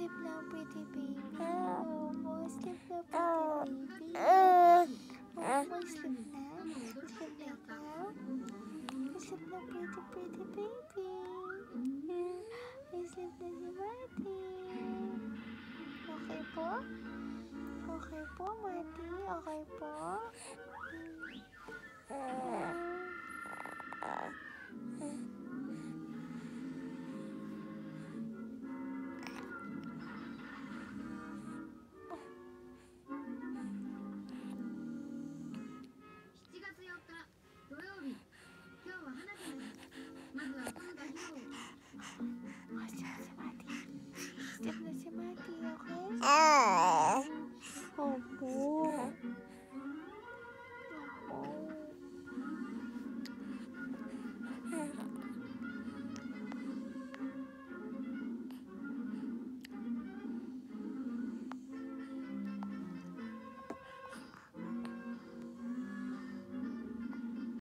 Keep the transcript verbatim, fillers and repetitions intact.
sleep now, pretty baby. Oh, boy, sleep now, pretty baby. Oh, boy, sleep now. Sleep now, now. Sleep now, pretty, pretty baby. Sleep na si Mati. Okay po? Okay po, Mati? Okay po?